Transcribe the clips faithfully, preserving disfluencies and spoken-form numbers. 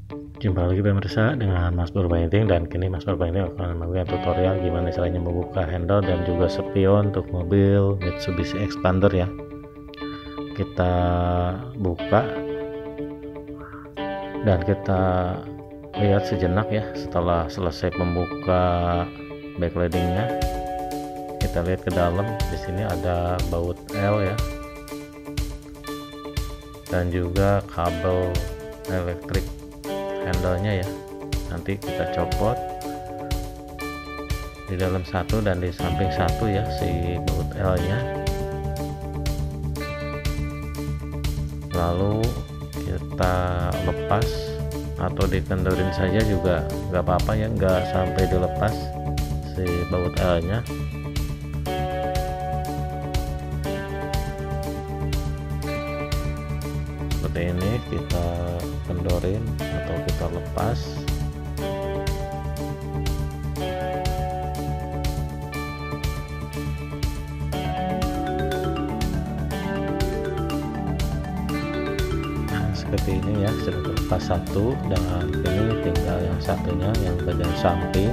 Jumpa lagi pemirsa dengan Mas Purbainting, dan kini Mas Purbainting akan memberikan tutorial gimana caranya membuka handle dan juga spion untuk mobil Mitsubishi Expander ya. Kita buka dan kita lihat sejenak ya. Setelah selesai membuka backlightingnya, kita lihat ke dalam. Di sini ada baut L ya, dan juga kabel elektrik handle-nya ya. Nanti kita copot di dalam satu dan di samping satu ya, si baut L-nya. Lalu kita lepas atau dikendorin saja juga nggak apa-apa ya, nggak sampai dilepas si baut L-nya. Seperti ini kita kendorin atau kita lepas. Nah, seperti ini ya, sudah terlepas satu, dan ini tinggal yang satunya yang bagian samping.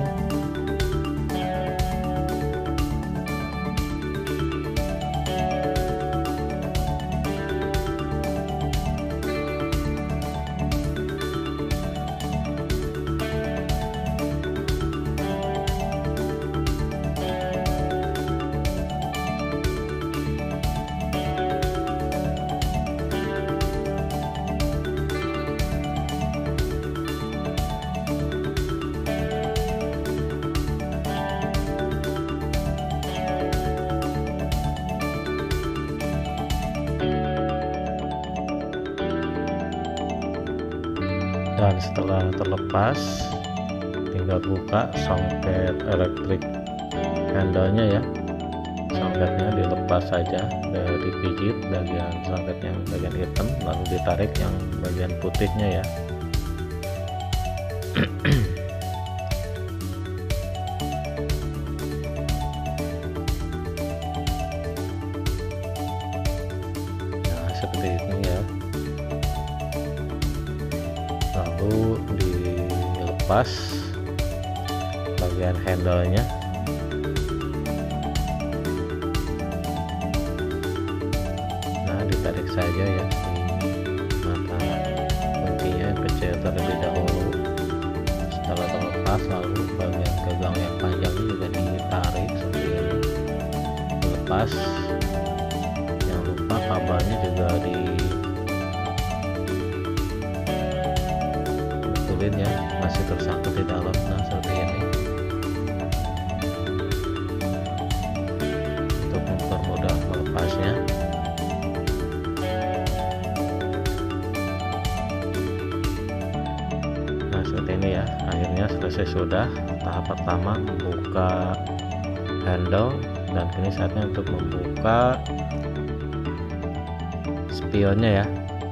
Dan setelah terlepas, tinggal buka songket elektrik handle-nya ya. Songketnya dilepas saja, dari pijit bagian songket yang bagian hitam, lalu ditarik yang bagian putihnya ya. Nah, seperti ini ya. Lalu dilepas bagian handle-nya. Nah, ditarik saja ya di mata kuntinya, pecah terlebih dahulu. Setelah terlepas, lalu bagian gagang yang panjang juga ditarik seperti ini, dilepas. Jangan lupa kabelnya juga di ya, masih tersangkut di dalam. Nah, seperti ini untuk mempermudah melepasnya. Nah, seperti ini ya, akhirnya selesai sudah tahap pertama, membuka handle, dan kini saatnya untuk membuka spionnya ya.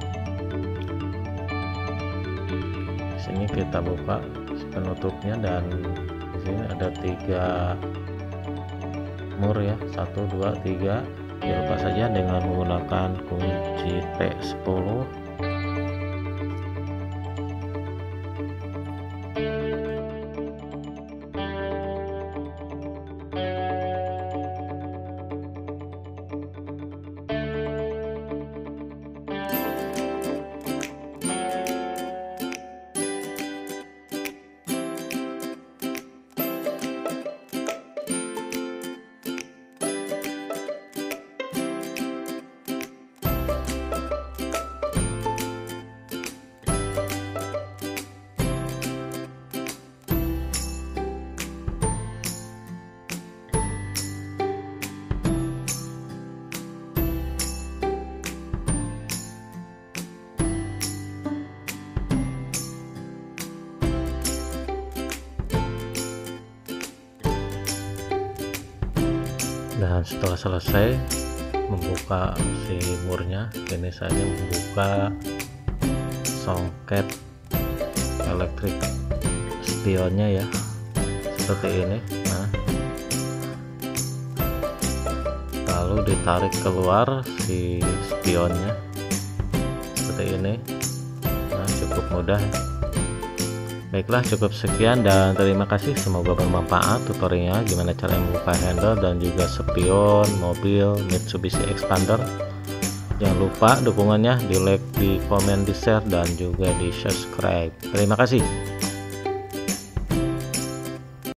Ini kita buka penutupnya, dan di sini ada tiga mur ya, satu dua tiga. Dilepas saja dengan menggunakan kunci T sepuluh. Dan setelah selesai membuka si murnya, ini saya membuka songket elektrik spionnya ya, seperti ini. Nah, lalu ditarik keluar si spionnya seperti ini. Nah, cukup mudah. Baiklah, cukup sekian dan terima kasih, semoga bermanfaat tutorialnya gimana cara membuka handle dan juga spion mobil Mitsubishi Xpander. Jangan lupa dukungannya di like, di komen, di share, dan juga di subscribe. Terima kasih.